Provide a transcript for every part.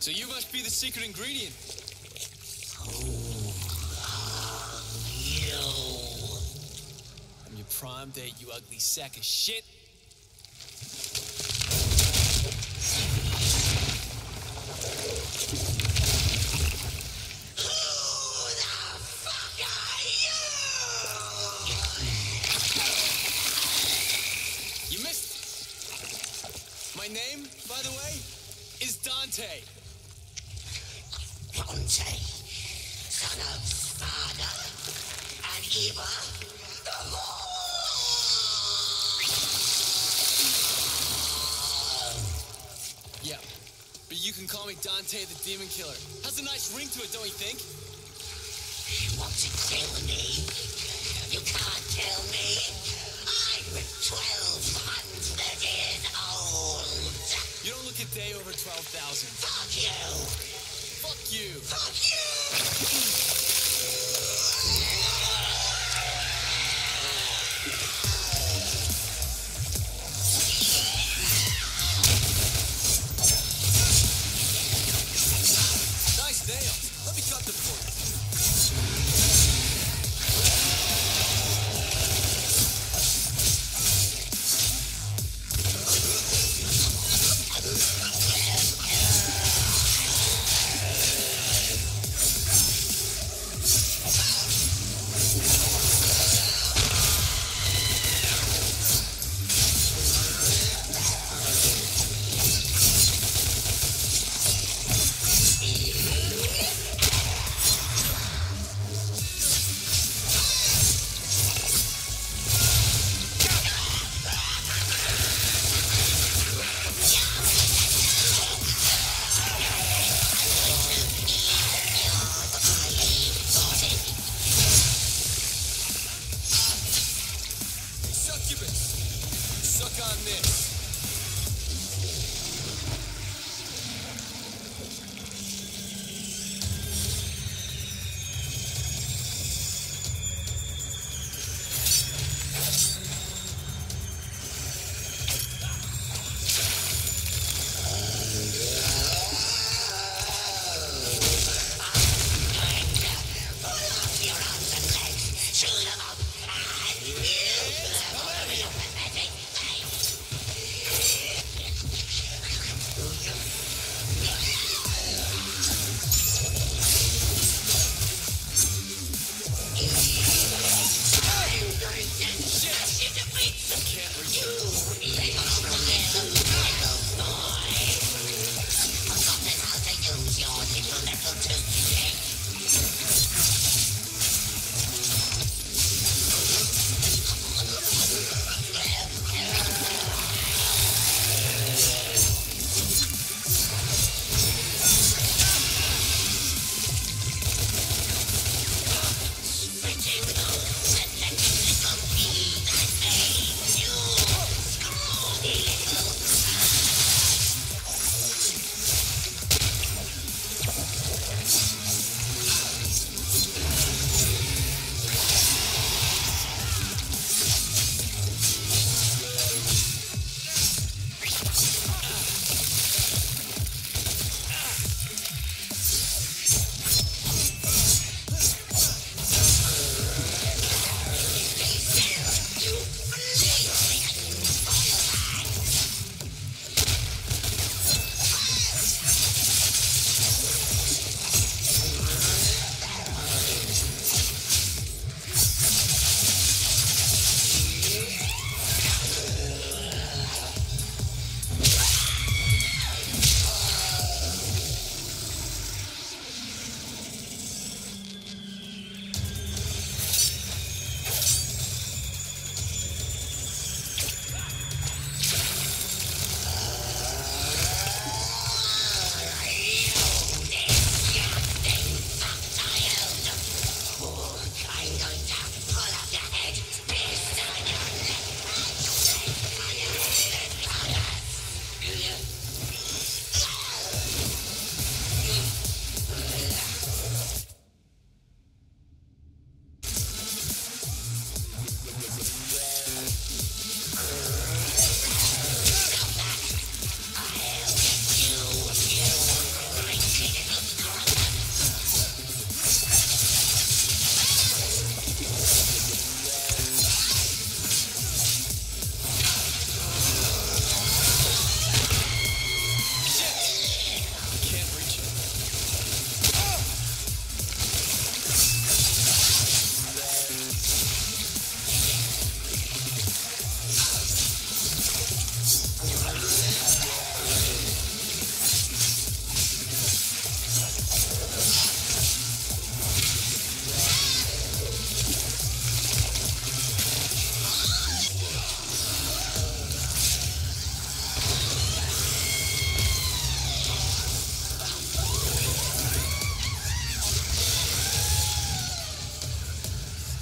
So you must be the secret ingredient. Who are you? I'm your prime date, you ugly sack of shit. My name, by the way, is Dante. Dante, son of Spada and Eva, the Yeah, but you can call me Dante the Demon Killer. Has a nice ring to it, don't you think? You want to kill me? You can't kill me. I'm 1,200 years old. You don't look a day over 12,000. Fuck you. Fuck you. Fuck you. Nice nails. Let me cut them for you.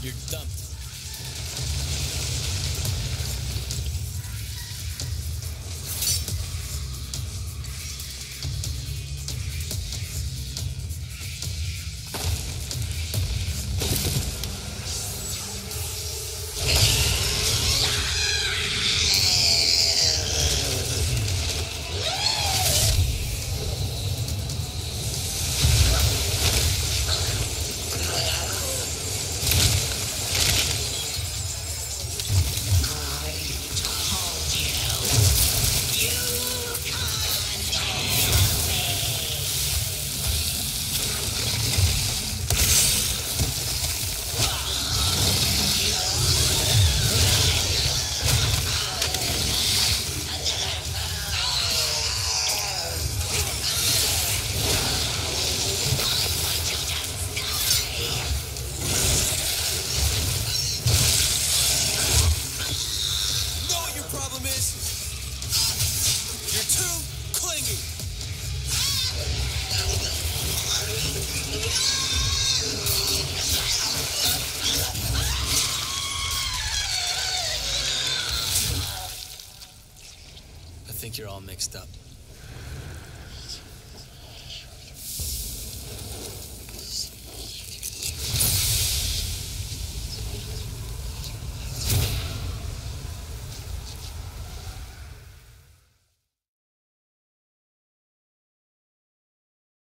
You're dumped. I think you're all mixed up.